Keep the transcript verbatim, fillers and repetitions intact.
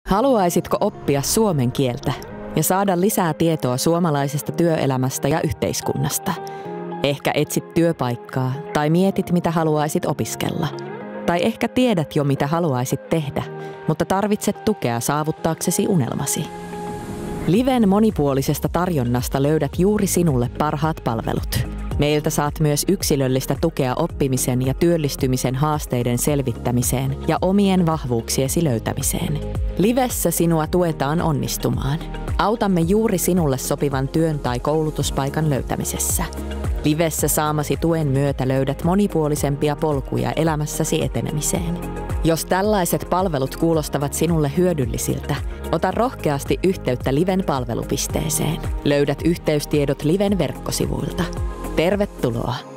Haluaisitko oppia suomen kieltä ja saada lisää tietoa suomalaisesta työelämästä ja yhteiskunnasta? Ehkä etsit työpaikkaa tai mietit, mitä haluaisit opiskella. Tai ehkä tiedät jo, mitä haluaisit tehdä, mutta tarvitset tukea saavuttaaksesi unelmasi. Liven monipuolisesta tarjonnasta löydät juuri sinulle parhaat palvelut. Meiltä saat myös yksilöllistä tukea oppimisen ja työllistymisen haasteiden selvittämiseen ja omien vahvuuksiesi löytämiseen. Livessä sinua tuetaan onnistumaan. Autamme juuri sinulle sopivan työn tai koulutuspaikan löytämisessä. Livessä saamasi tuen myötä löydät monipuolisempia polkuja elämässäsi etenemiseen. Jos tällaiset palvelut kuulostavat sinulle hyödyllisiltä, ota rohkeasti yhteyttä Liven palvelupisteeseen. Löydät yhteystiedot Liven verkkosivuilta. Tervetuloa!